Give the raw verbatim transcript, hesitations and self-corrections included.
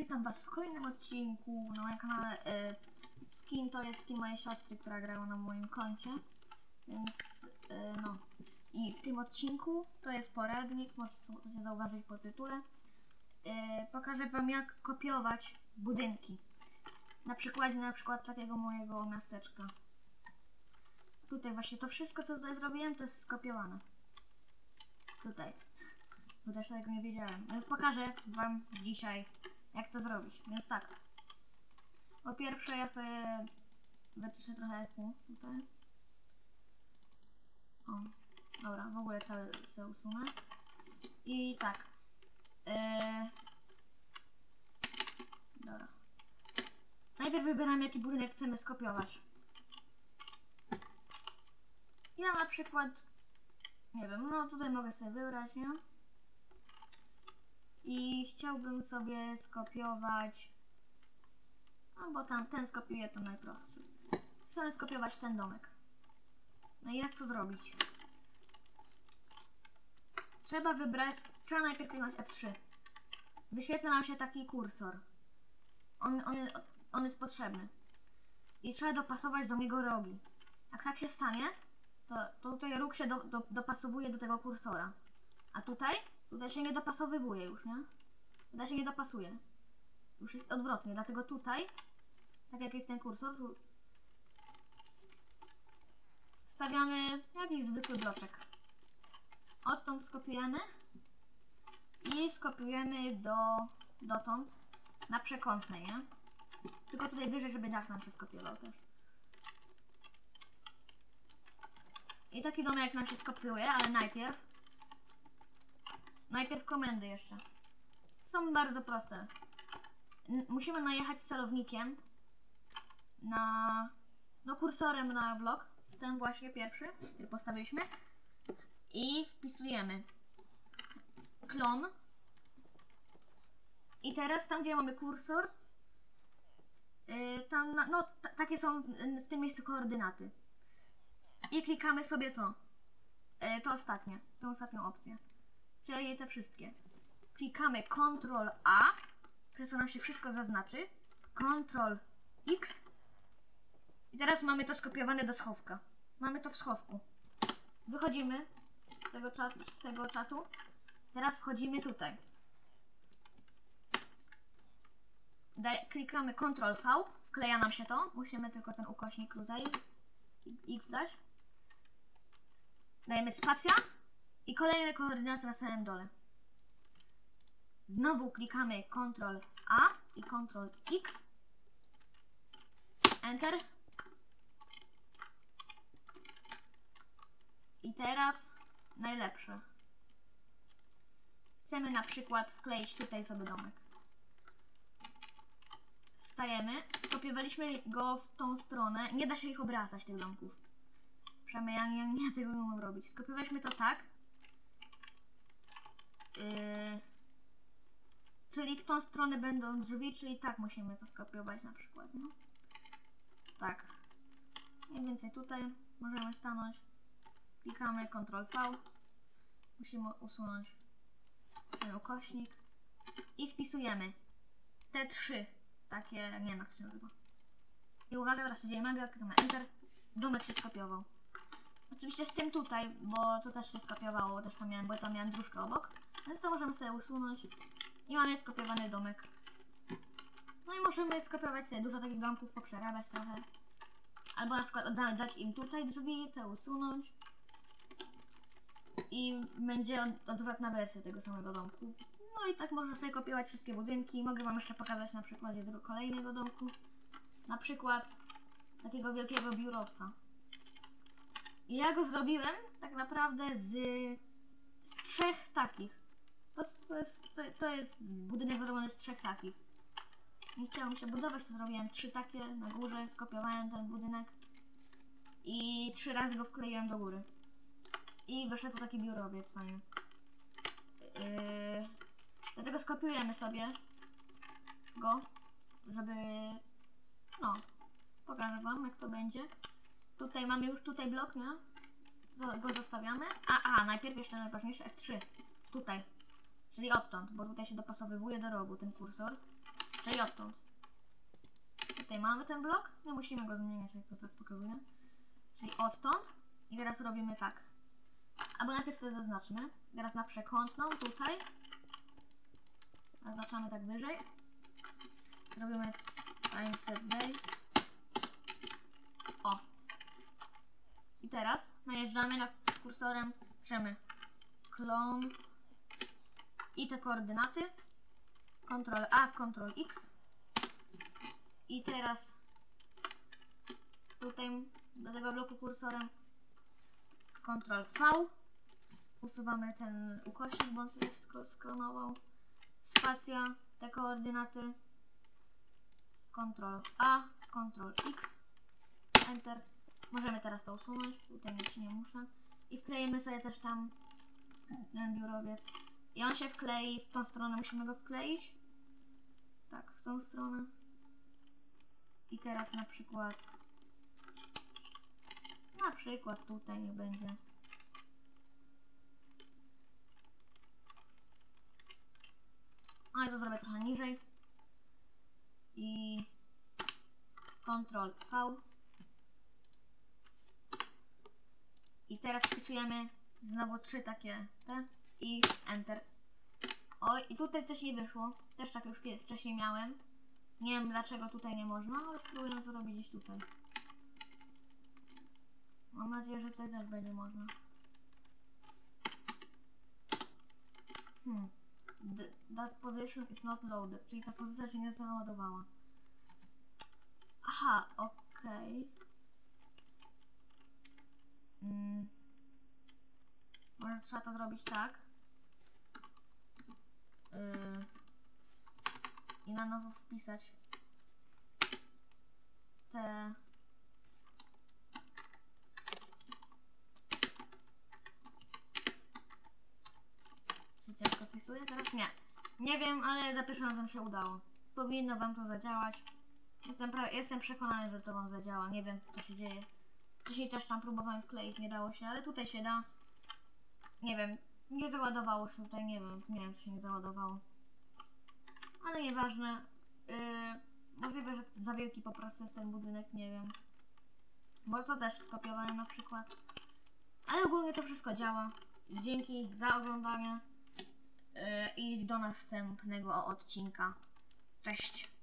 witam was w kolejnym odcinku na moim kanale. Yy, skin to jest skin mojej siostry, która grała na moim koncie. Więc yy, no. I w tym odcinku to jest poradnik, możecie zauważyć po tytule. Yy, pokażę wam, jak kopiować budynki. Na przykładzie na przykład takiego mojego miasteczka. Tutaj właśnie to wszystko, co tutaj zrobiłem, to jest skopiowane. Tutaj. Bo też tego nie wiedziałem. Więc pokażę wam dzisiaj, jak to zrobić. Więc tak. Po pierwsze ja sobie wyciszę trochę ekru tutaj. O, dobra, w ogóle cały sobie usunę. I tak. Yy... Dobra. Najpierw wybieramy, jaki budynek chcemy skopiować. Ja na przykład, nie wiem, no tutaj mogę sobie wybrać, nie? I chciałbym sobie skopiować, no bo tam ten skopiuję, to najprostszy. Chciałem skopiować ten domek. No i jak to zrobić? Trzeba wybrać, trzeba najpierw kliknąć F trzy. Wyświetla nam się taki kursor. On, on, on jest potrzebny. I trzeba dopasować do niego rogi. Jak tak się stanie, to, to tutaj róg się do, do, dopasowuje do tego kursora. A tutaj? Tutaj się nie dopasowywuje już, nie? Tutaj się nie dopasuje. Już jest odwrotnie, dlatego tutaj, tak jak jest ten kursor, tu stawiamy jakiś zwykły bloczek. Odtąd skopiujemy i skopiujemy do dotąd na przekątnej, nie? Tylko tutaj wyżej, żeby dach nam się skopiował też. I taki domek nam się skopiuje, ale najpierw najpierw komendy jeszcze. Są bardzo proste. N musimy najechać celownikiem na no kursorem na blok, ten właśnie pierwszy, który postawiliśmy, i wpisujemy klon. I teraz tam, gdzie mamy kursor, yy, tam na, no takie są w tym miejscu koordynaty. I klikamy sobie to, yy, to ostatnie, tą ostatnią opcję, czyli te wszystkie. Klikamy kontrol A, przez co nam się wszystko zaznaczy, kontrol X i teraz mamy to skopiowane do schowka. Mamy to w schowku. Wychodzimy z tego, czatu, z tego czatu. Teraz wchodzimy tutaj. Daj, klikamy kontrol V, wkleja nam się to. Musimy tylko ten ukośnik tutaj X dać. Dajemy spacja i kolejne koordynaty na samym dole. Znowu klikamy kontrol A i kontrol X. Enter. I teraz najlepsze. Chcemy na przykład wkleić tutaj sobie domek. Stajemy, skopiowaliśmy go w tą stronę. Nie da się ich obracać, tych domków. Przynajmniej ja nie, nie tego nie umiem robić. Skopiowaliśmy to tak. Yy, czyli w tą stronę będą drzwi, czyli tak musimy to skopiować na przykład. No? Tak. Mniej więcej tutaj możemy stanąć. Klikamy kontrol V. Musimy usunąć ten ukośnik. I wpisujemy te trzy. Takie, nie wiem jak to się nazywa. I uwaga, teraz się dzieje magia, klikamy Enter. Domek się skopiował. Oczywiście z tym tutaj, bo to też się skopiowało, też tam miałem, bo tam miałem dróżkę obok. Więc to możemy sobie usunąć. I mamy skopiowany domek. No i możemy skopiować sobie dużo takich domków, poprzerabiać trochę. Albo na przykład dać im tutaj drzwi, te usunąć. I będzie odwrotna wersja tego samego domku. No i tak można sobie kopiować wszystkie budynki. Mogę wam jeszcze pokazać na przykładzie kolejnego domku. Na przykład takiego wielkiego biurowca. I ja go zrobiłem tak naprawdę z, z trzech takich. To, to, jest, to, to jest budynek zrobiony z trzech takich. Nie chciałem się budować, to zrobiłem trzy takie na górze, skopiowałem ten budynek i trzy razy go wkleiłem do góry. I wyszedł taki biurowiec fajny. Yy, dlatego skopiujemy sobie go, żeby... No, pokażę wam, jak to będzie. Tutaj mamy już tutaj blok, nie? To go zostawiamy. A, a, najpierw jeszcze najważniejsze F trzy. Tutaj. Czyli odtąd, bo tutaj się dopasowywuje do rogu ten kursor. Czyli odtąd. Tutaj mamy ten blok, nie musimy go zmieniać, jak to tak pokazuje. Czyli odtąd. I teraz robimy tak. Albo najpierw sobie zaznaczmy. Teraz na przekątną tutaj. Zaznaczamy tak wyżej. Robimy time set day. O. I teraz najeżdżamy na kursorem, piszemy clone i te koordynaty. kontrol A, kontrol X. I teraz tutaj do tego bloku kursorem kontrol V. Usuwamy ten ukośnik, bo on sobie sklonował. Spacja, te koordynaty. kontrol A, kontrol X. Enter. Możemy teraz to usunąć, tutaj nic nie muszę. I wkleimy sobie też tam ten biurowiec. I on się wklei, w tą stronę musimy go wkleić. Tak, w tą stronę. I teraz na przykład na przykład tutaj nie będzie. No i to zrobię trochę niżej. I kontrol V. I teraz wpisujemy znowu trzy takie te i Enter. Oj, i tutaj coś nie wyszło. Też tak już wcześniej miałem. Nie wiem dlaczego tutaj nie można, ale spróbuję to robić gdzieś tutaj. Mam nadzieję, że tutaj też będzie można. Hmm. The, that position is not loaded, czyli ta pozycja się nie załadowała. Aha, okej. Okay. Hmm. Może trzeba to zrobić tak. Yy. I na nowo wpisać te czy ciężko wpisuję teraz? Nie. Nie wiem, ale za pierwszym razem się udało. Powinno wam to zadziałać. Jestem, jestem przekonany, że to wam zadziała. Nie wiem, co się dzieje. Wcześniej też tam próbowałem wkleić, nie dało się, ale tutaj się da. Nie wiem, nie załadowało się tutaj, nie wiem, nie wiem, czy się nie załadowało. Ale nieważne. Yy, możliwe, że za wielki po prostu jest ten budynek, nie wiem. Bo to też skopiowałem na przykład. Ale ogólnie to wszystko działa. Dzięki za oglądanie. Yy, I do następnego odcinka. Cześć!